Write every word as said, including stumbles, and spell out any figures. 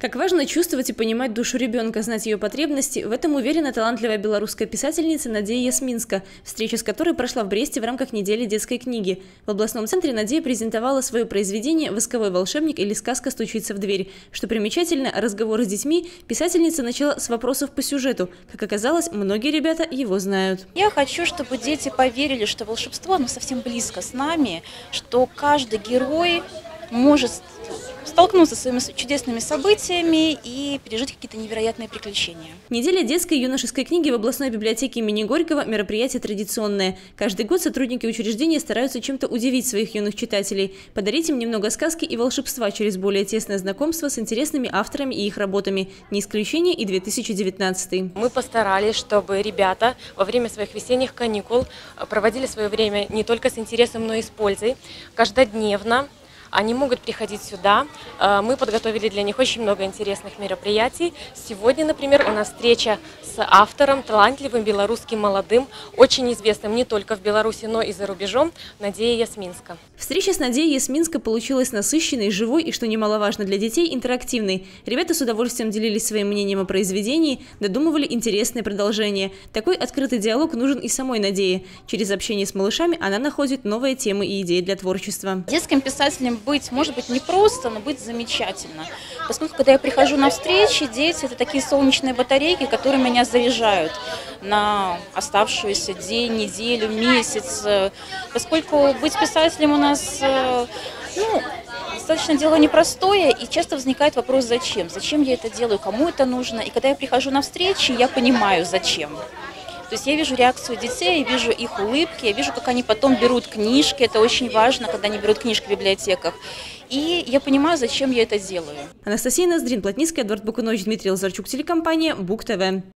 Как важно чувствовать и понимать душу ребенка, знать ее потребности, в этом уверена талантливая белорусская писательница Надея Ясминска, встреча с которой прошла в Бресте в рамках недели детской книги. В областном центре Надея презентовала свое произведение «Восковой волшебник» или «Сказка стучится в дверь». Что примечательно, разговоры с детьми писательница начала с вопросов по сюжету. Как оказалось, многие ребята его знают. Я хочу, чтобы дети поверили, что волшебство, оно совсем близко с нами, что каждый герой может столкнуться с своими чудесными событиями и пережить какие-то невероятные приключения. Неделя детской и юношеской книги в областной библиотеке имени Горького – мероприятие традиционное. Каждый год сотрудники учреждения стараются чем-то удивить своих юных читателей, подарить им немного сказки и волшебства через более тесное знакомство с интересными авторами и их работами. Не исключение и две тысячи девятнадцатый. Мы постарались, чтобы ребята во время своих весенних каникул проводили свое время не только с интересом, но и с пользой, каждодневно. Они могут приходить сюда. Мы подготовили для них очень много интересных мероприятий. Сегодня, например, у нас встреча с автором, талантливым белорусским молодым, очень известным не только в Беларуси, но и за рубежом, Надея Ясминска. Встреча с Надеей Ясминска получилась насыщенной, живой и, что немаловажно для детей, интерактивной. Ребята с удовольствием делились своим мнением о произведении, додумывали интересное продолжение. Такой открытый диалог нужен и самой Надее. Через общение с малышами она находит новые темы и идеи для творчества. Детским писателем быть, может быть, не просто, но быть замечательно. Поскольку, когда я прихожу на встречи, дети – это такие солнечные батарейки, которые меня заряжают на оставшуюся день, неделю, месяц. Поскольку быть писателем у нас, ну, достаточно дело непростое, и часто возникает вопрос «зачем?». Зачем я это делаю, кому это нужно? И когда я прихожу на встречи, я понимаю, зачем. То есть я вижу реакцию детей, я вижу их улыбки, я вижу, как они потом берут книжки. Это очень важно, когда они берут книжки в библиотеках. И я понимаю, зачем я это делаю. Анастасия Ноздрин, Плотницкая, Эдуард Бакунович, Дмитрий Лазарчук, телекомпания БУК ТВ.